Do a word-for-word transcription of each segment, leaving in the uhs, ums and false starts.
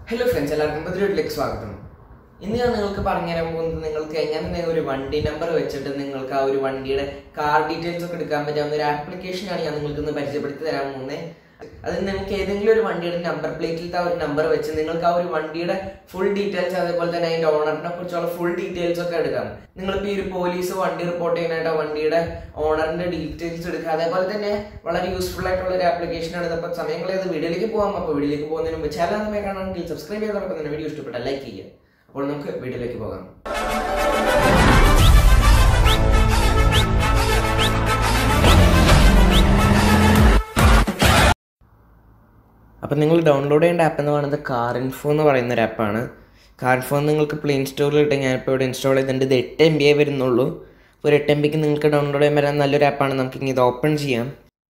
Hello friends, എല്ലാവർക്കും പുതിയൊരു സ്വാഗതം. ഇന്ന് ഞാൻ നിങ്ങൾക്ക് പറഞ്ഞു തരാൻ പോകുന്നത് നിങ്ങൾക്ക് എങ്ങനെ ഒരു വണ്ടി നമ്പർ വെച്ചിട്ട് നിങ്ങൾക്ക് ആ ഒരു വണ്ടിയുടെ കാർ ഡീറ്റെയിൽസ് ഒക്കെ എടുക്കാൻ പറ്റുന്ന ഒരു ആപ്ലിക്കേഷൻ ആണ് ഞാൻ നിങ്ങൾക്ക് ഇന്ന് പരിചയപ്പെടുത്തി തരാൻ പോകുന്നത്. അത് നിങ്ങൾക്ക് ഏതെങ്കിലും ഒരു വണ്ടിയുടെ നമ്പർ പ്ലേറ്റിലത്തെ ആ ഒരു നമ്പർ വെച്ച് നിങ്ങൾക്ക് ആ ഒരു വണ്ടിയുടെ ഫുൾ ഡീറ്റെയിൽസ് അതേപോലെ തന്നെ അതിന്റെ ഓണറിനെ കുറിച്ചുള്ള ഫുൾ ഡീറ്റെയിൽസ് ഒക്കെ എടുക്കാം. നിങ്ങളിപ്പോൾ ഈ ഒരു പോലീസ് വണ്ടി റിപ്പോർട്ട് ചെയ്യാനായിട്ട് വണ്ടിയുടെ ഓണറിന്റെ ഡീറ്റെയിൽസ് എടുക്കുക. അതേപോലെ തന്നെ വളരെ യൂസ്ഫുൾ ആയിട്ടുള്ള ഒരു ആപ്ലിക്കേഷൻ ആണ്. അപ്പോൾ സമയങ്ങളിൽ അത് വീഡിയോയിലേക്ക് പോകാം. അപ്പോൾ വീഡിയോയിലേക്ക് പോകുന്നതിന് മുമ്പ് ചാനൽ നമ്മൾ കാണാമെങ്കിൽ സബ്സ്ക്രൈബ് ചെയ്തോടൊപ്പം തന്നെ വീഡിയോ ഇഷ്ടപ്പെട്ടാൽ ലൈക്ക് ചെയ്യുക. അപ്പോൾ നമുക്ക് വീഡിയോയിലേക്ക് പോകാം. അപ്പോൾ നിങ്ങൾ ഡൗൺലോഡ് ചെയ്യേണ്ട ആപ്പ് എന്ന് പറയുന്നത് കാറിൻഫോ എന്ന് പറയുന്ന ഒരു ആപ്പാണ്. കാറിൻഫോ നിങ്ങൾക്ക് പ്ലേ സ്റ്റോറിൽ ഇട്ട് ഞാനിപ്പോൾ ഇവിടെ ഇൻസ്റ്റാൾ ചെയ്തിട്ടുണ്ട്. ഇത് എട്ട് എം ബിയേ വരുന്നുള്ളൂ. ഒരു എട്ട് എം ബിക്ക് നിങ്ങൾക്ക് ഡൗൺലോഡ് ചെയ്യാൻ പറ്റാൻ നല്ലൊരു ആപ്പാണ്. നമുക്ക് ഇനി ഇത് ഓപ്പൺ ചെയ്യാം.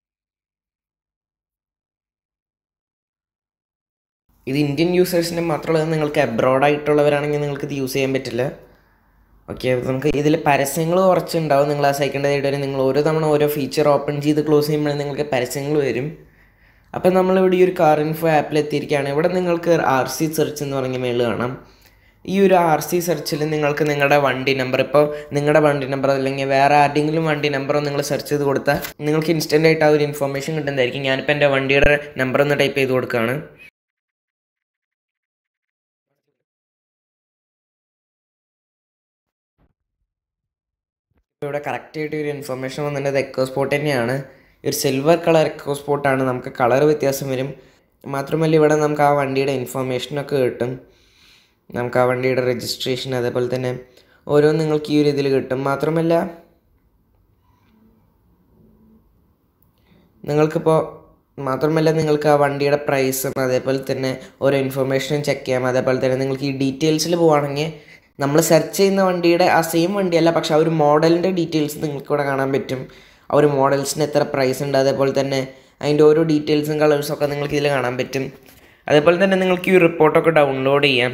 ഇത് ഇന്ത്യൻ യൂസേഴ്സിന് മാത്രമുള്ളത്. നിങ്ങൾക്ക് അബ്രോഡ് ആയിട്ടുള്ളവരാണെങ്കിൽ നിങ്ങൾക്ക് ഇത് യൂസ് ചെയ്യാൻ പറ്റില്ല. ഓക്കെ, നമുക്ക് ഇതിൽ പരസ്യങ്ങൾ കുറച്ചുണ്ടാവും. നിങ്ങൾ ആ സെക്കൻഡ് വരെ നിങ്ങൾ ഓരോ തവണ ഓരോ ഫീച്ചർ ഓപ്പൺ ചെയ്ത് ക്ലോസ് ചെയ്യുമ്പോഴേ നിങ്ങൾക്ക് പരസ്യങ്ങൾ വരും. അപ്പോൾ നമ്മളിവിടെ ഈ ഒരു കാറിൻഫോ ആപ്പിൽ എത്തിയിരിക്കുകയാണ്. ഇവിടെ നിങ്ങൾക്ക് ആർ സി സെർച്ച് എന്ന് പറഞ്ഞ മേളിൽ കാണാം. ഈ ഒരു ആർ സി സെർച്ചിൽ നിങ്ങൾക്ക് നിങ്ങളുടെ വണ്ടി നമ്പർ, ഇപ്പോൾ നിങ്ങളുടെ വണ്ടി നമ്പർ അല്ലെങ്കിൽ വേറെ ആരുടെയെങ്കിലും വണ്ടി നമ്പറോ നിങ്ങൾ സെർച്ച് ചെയ്ത് കൊടുത്താൽ നിങ്ങൾക്ക് ഇൻസ്റ്റൻ്റ് ആയിട്ട് ആ ഒരു ഇൻഫർമേഷൻ കിട്ടുന്നതായിരിക്കും. ഞാനിപ്പോൾ എൻ്റെ വണ്ടിയുടെ നമ്പർ ഒന്ന് ടൈപ്പ് ചെയ്ത് കൊടുക്കുകയാണ്. ഇവിടെ കറക്റ്റായിട്ട് ഒരു ഇൻഫർമേഷൻ വന്നിട്ട് എക്കോ സ്പോട്ട് തന്നെയാണ്. ഒരു സിൽവർ കളർ എക്കോ സ്പോട്ടാണ്. നമുക്ക് കളർ വ്യത്യാസം വരും. മാത്രമല്ല ഇവിടെ നമുക്ക് ആ വണ്ടിയുടെ ഇൻഫർമേഷനൊക്കെ കിട്ടും. നമുക്ക് ആ വണ്ടിയുടെ രജിസ്ട്രേഷൻ അതേപോലെ തന്നെ ഓരോന്നും നിങ്ങൾക്ക് ഈ ഒരു ഇതിൽ കിട്ടും. മാത്രമല്ല നിങ്ങൾക്കിപ്പോൾ മാത്രമല്ല നിങ്ങൾക്ക് ആ വണ്ടിയുടെ പ്രൈസും അതേപോലെ തന്നെ ഓരോ ഇൻഫർമേഷനും ചെക്ക് ചെയ്യാം. അതേപോലെ തന്നെ നിങ്ങൾക്ക് ഈ ഡീറ്റെയിൽസിൽ പോവുകയാണെങ്കിൽ നമ്മൾ സെർച്ച് ചെയ്യുന്ന വണ്ടിയുടെ ആ സെയിം വണ്ടിയല്ല, പക്ഷെ ആ ഒരു മോഡലിൻ്റെ ഡീറ്റെയിൽസ് നിങ്ങൾക്ക് ഇവിടെ കാണാൻ പറ്റും. ആ ഒരു മോഡൽസിന് എത്ര പ്രൈസ് ഉണ്ട്, അതേപോലെ തന്നെ അതിൻ്റെ ഓരോ ഡീറ്റെയിൽസും കളേഴ്സും ഒക്കെ നിങ്ങൾക്ക് ഇതിൽ കാണാൻ പറ്റും. അതേപോലെ തന്നെ നിങ്ങൾക്ക് ഈ റിപ്പോർട്ടൊക്കെ ഡൗൺലോഡ് ചെയ്യാം.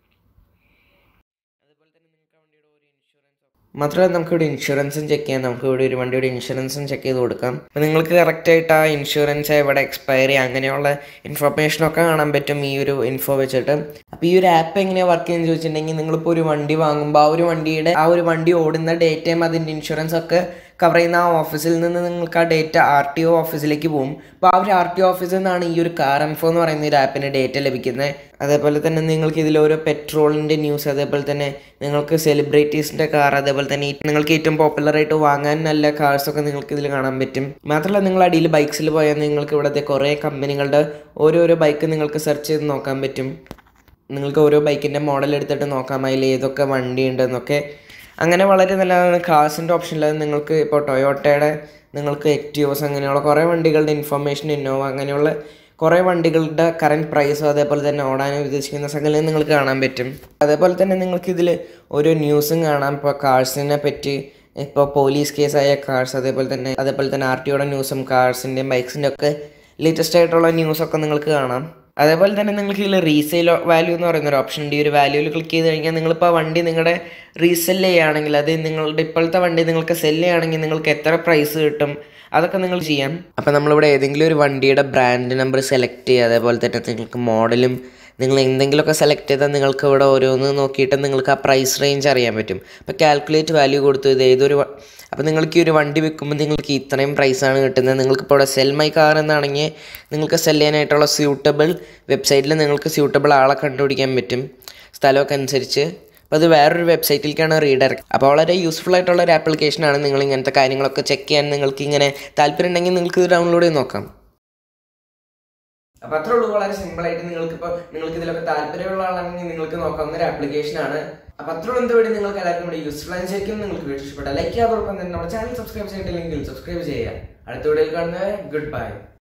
മാത്രമല്ല നമുക്കിവിടെ ഇൻഷുറൻസും ചെക്ക് ചെയ്യാം. നമുക്ക് ഇവിടെ ഒരു വണ്ടിയുടെ ഇൻഷുറൻസും ചെക്ക് ചെയ്ത് കൊടുക്കാം. അപ്പോൾ നിങ്ങൾക്ക് കറക്റ്റായിട്ട് ആ ഇൻഷുറൻസ് എവിടെ എക്സ്പയറി അങ്ങനെയുള്ള ഇൻഫർമേഷനൊക്കെ കാണാൻ പറ്റും ഈ ഒരു ഇൻഫോ വെച്ചിട്ട്. അപ്പോൾ ഈ ഒരു ആപ്പ് എങ്ങനെയാണ് വർക്ക് ചെയ്യുന്നത് ചോദിച്ചിട്ടുണ്ടെങ്കിൽ നിങ്ങളിപ്പോൾ ഒരു വണ്ടി വാങ്ങുമ്പോൾ ആ ഒരു വണ്ടിയുടെ ആ ഒരു വണ്ടി ഓടുന്ന ഡേറ്റയും അതിൻ്റെ ഇൻഷുറൻസ് ഒക്കെ കവർ ചെയ്യുന്ന ആ ഓഫീസിൽ നിന്ന് നിങ്ങൾക്ക് ആ ഡേറ്റ ആർ ടി ഒ ഓഫീസിലേക്ക് പോകും. അപ്പോൾ ആ ഒരു ആർ ടി ഒ ഓഫീസിൽ നിന്നാണ് ഈ ഒരു കാറിൻഫോ എന്ന് പറയുന്ന ഒരു ആപ്പിന് ഡേറ്റ ലഭിക്കുന്നത്. അതേപോലെ തന്നെ നിങ്ങൾക്ക് ഇതിൽ ഓരോ പെട്രോളിൻ്റെ ന്യൂസ്, അതേപോലെ തന്നെ നിങ്ങൾക്ക് സെലിബ്രിറ്റീസിൻ്റെ കാർ, അതേപോലെ തന്നെ നിങ്ങൾക്ക് ഏറ്റവും പോപ്പുലറായിട്ട് വാങ്ങാൻ നല്ല കാർസൊക്കെ നിങ്ങൾക്ക് ഇതിൽ കാണാൻ പറ്റും. മാത്രമല്ല നിങ്ങൾ അടിയിൽ ബൈക്സിൽ പോയാൽ നിങ്ങൾക്ക് ഇവിടുത്തെ കുറേ കമ്പനികളുടെ ഓരോരോ ബൈക്ക് നിങ്ങൾക്ക് സെർച്ച് ചെയ്ത് നോക്കാൻ പറ്റും. നിങ്ങൾക്ക് ഓരോ ബൈക്കിൻ്റെ മോഡൽ എടുത്തിട്ട് നോക്കാം അതിൽ ഏതൊക്കെ വണ്ടി ഉണ്ടെന്നൊക്കെ. അങ്ങനെ വളരെ നല്ലതാണ്. കാർസിൻ്റെ ഓപ്ഷനിൽ നിങ്ങൾക്ക് ഇപ്പോൾ ടൊയോട്ടയുടെ നിങ്ങൾക്ക് എക്ടിയോസ് അങ്ങനെയുള്ള കുറേ വണ്ടികളുടെ ഇൻഫർമേഷൻ, ഇന്നോവ അങ്ങനെയുള്ള കുറേ വണ്ടികളുടെ കറൻറ്റ് പ്രൈസും അതേപോലെ തന്നെ ഓടാൻ ഉദ്ദേശിക്കുന്ന സകലം നിങ്ങൾക്ക് കാണാൻ പറ്റും. അതേപോലെ തന്നെ നിങ്ങൾക്കിതിൽ ഓരോ ന്യൂസും കാണാം. ഇപ്പോൾ കാർസിനെ പറ്റി, ഇപ്പോൾ പോലീസ് കേസായ കാർസ്, അതേപോലെ തന്നെ അതേപോലെ തന്നെ ആർ ടി ഒയുടെ ന്യൂസും കാർസിൻ്റെയും ബൈക്സിൻ്റെ ഒക്കെ ലേറ്റസ്റ്റ് ആയിട്ടുള്ള ന്യൂസൊക്കെ നിങ്ങൾക്ക് കാണാം. അതേപോലെ തന്നെ നിങ്ങൾക്ക് ഇതിൽ റീസെയിൽ വാല്യൂ എന്ന് പറയുന്നൊരു ഓപ്ഷൻ ഉണ്ട്. ഈ ഒരു വാല്യൂവിൽ ക്ലിക്ക് ചെയ്ത് കഴിഞ്ഞാൽ നിങ്ങളിപ്പോൾ ആ വണ്ടി നിങ്ങളുടെ റീസെല് ചെയ്യുകയാണെങ്കിൽ, അത് നിങ്ങളുടെ ഇപ്പോഴത്തെ വണ്ടി നിങ്ങൾക്ക് സെല് ചെയ്യുകയാണെങ്കിൽ നിങ്ങൾക്ക് എത്ര പ്രൈസ് കിട്ടും അതൊക്കെ നിങ്ങൾ ചെയ്യാം. അപ്പോൾ നമ്മളിവിടെ ഏതെങ്കിലും ഒരു വണ്ടിയുടെ ബ്രാൻഡ് നമ്പർ സെലക്ട് ചെയ്യുക. അതേപോലെ തന്നെ നിങ്ങൾക്ക് മോഡലും നിങ്ങൾ എന്തെങ്കിലുമൊക്കെ സെലക്ട് ചെയ്താൽ നിങ്ങൾക്ക് ഇവിടെ ഓരോന്ന് നോക്കിയിട്ട് നിങ്ങൾക്ക് ആ പ്രൈസ് റേഞ്ച് അറിയാൻ പറ്റും. അപ്പോൾ കാൽക്കുലേറ്റ് വാല്യൂ കൊടുത്തു ഇത് ഏതൊരു അപ്പോൾ നിങ്ങൾക്ക് ഈ ഒരു വണ്ടി വെക്കുമ്പോൾ നിങ്ങൾക്ക് ഇത്രയും പ്രൈസാണ് കിട്ടുന്നത്. നിങ്ങൾക്കിപ്പോൾ ഇവിടെ സെൽ മൈ കാർ എന്നാണെങ്കിൽ നിങ്ങൾക്ക് സെല് ചെയ്യാനായിട്ടുള്ള സ്യൂട്ടബിൾ വെബ്സൈറ്റിൽ നിങ്ങൾക്ക് സ്യൂട്ടബിൾ ആളെ കണ്ടുപിടിക്കാൻ പറ്റും സ്ഥലമൊക്കെ അനുസരിച്ച്. അപ്പോൾ അത് വേറൊരു വെബ്സൈറ്റിലേക്കാണ് റീഡയറക്റ്റ്. അപ്പോൾ വളരെ യൂസ്ഫുൾ ആയിട്ടുള്ള ഒരു ആപ്ലിക്കേഷനാണ്. നിങ്ങൾ ഇങ്ങനത്തെ കാര്യങ്ങളൊക്കെ ചെക്ക് ചെയ്യാൻ നിങ്ങൾക്ക് ഇങ്ങനെ താല്പര്യം ഉണ്ടെങ്കിൽ നിങ്ങൾക്ക് ഇത് ഡൗൺലോഡ് ചെയ്ത് നോക്കാം. അപ്പോൾ അത്രേ ഉള്ളൂ. വളരെ സിമ്പിളായിട്ട് നിങ്ങൾക്കിപ്പോൾ നിങ്ങൾക്ക് ഇതിലൊക്കെ താല്പര്യമുള്ള ആളാണെങ്കിൽ നിങ്ങൾക്ക് നോക്കാവുന്ന ഒരു ആപ്ലിക്കേഷനാണ്. അപ്പോൾ അത്ര എന്ത് വേണ്ടി നിങ്ങൾക്ക് എല്ലാവർക്കും ഇവിടെ യൂസ്ഫുൾ ആയിരിക്കും. നിങ്ങൾക്ക് വീഡിയോ ഇഷ്ടപ്പെട്ടാൽ ലൈക്ക് ചെയ്യാതോടൊപ്പം തന്നെ നമ്മുടെ ചാനൽ സബ്സ്ക്രൈബ് ചെയ്തിട്ടില്ലെങ്കിൽ സബ്സ്ക്രൈബ് ചെയ്യുക. അടുത്ത വീഡിയോയിൽ കാണുന്നത് ഗുഡ് ബൈ.